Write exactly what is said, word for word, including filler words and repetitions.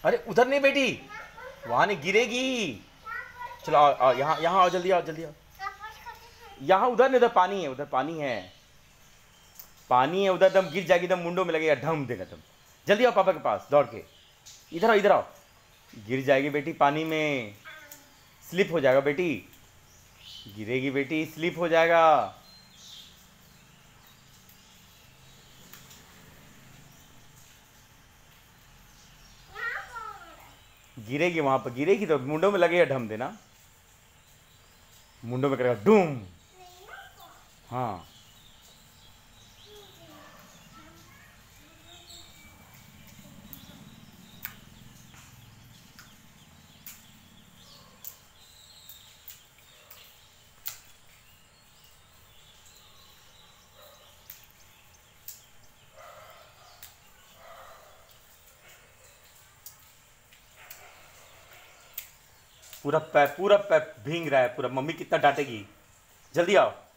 अरे उधर नहीं बेटी, वहां नहीं, गिरेगी। चलो आओ आओ, यहाँ यहाँ आओ, जल्दी आओ जल्दी आओ। यहाँ उधर नहीं, उधर पानी है, उधर पानी है, पानी है उधर, दम गिर जाएगी, दम मुंडों में लगेगा, ढम देगा तुम। जल्दी आओ पापा के पास दौड़ के। इधर आओ इधर आओ। गिर जाएगी बेटी पानी में, स्लिप हो जाएगा बेटी, गिरेगी बेटी, स्लिप हो जाएगा। गिरेगी वहां पर, गिरेगी तो मुंडों में लगेगा ढम देना, मुंडों में करेगा डूम। हाँ पूरा पैर, पूरा पैर भींग रहा है पूरा, मम्मी कितना डांटेगी। जल्दी आओ।